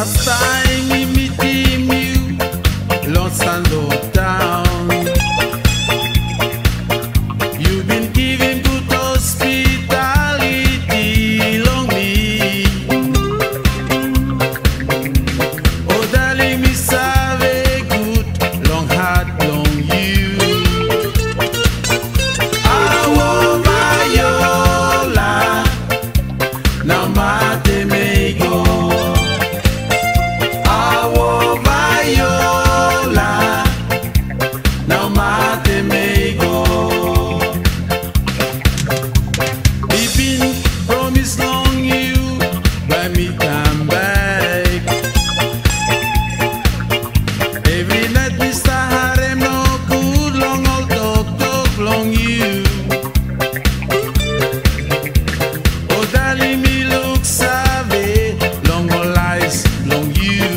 Last time we meet you, lost and low down. You've been giving good hospitality long me. Oh darling, me serve a good long heart long you. Oh Faeola, now mate me go. Oh Faeola, now mate me go. We've been promised long you, but me come back. Every night Mr. Harem no good long old talk long you. Oh darling, me look savvy, long all eyes long you.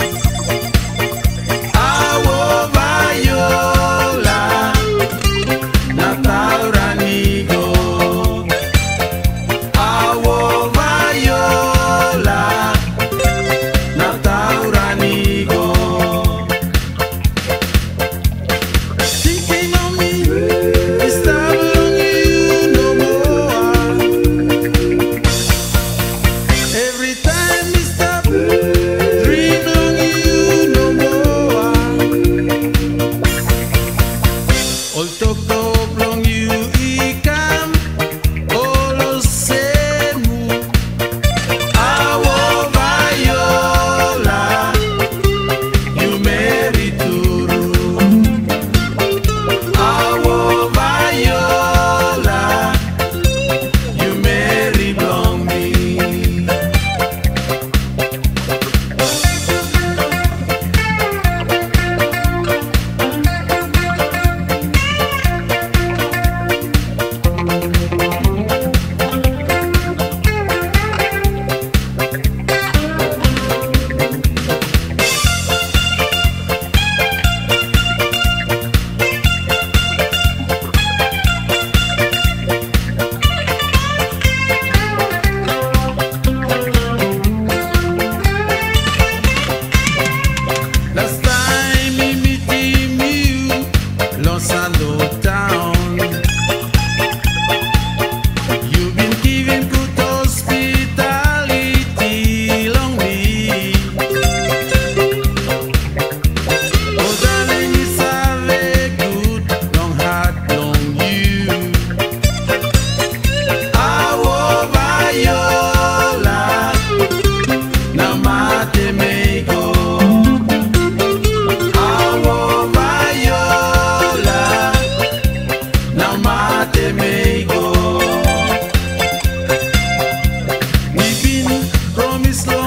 Oh Faeola, na taurani go. Oh Faeola, na taurani go. Thinking of me, it's time long you no more. Every time we stop, dream long you no more. All talk long you ikam, all the same. Oh Faeola, you marry Turu. Oh Faeola, you marry long me. Last time we meet you, lost and low down. You've been giving good hospitality long me. Oh darling, you serve a good long heart long you. Oh Faeola, now mate me go. Oh Faeola, now mate me go. We've been promised long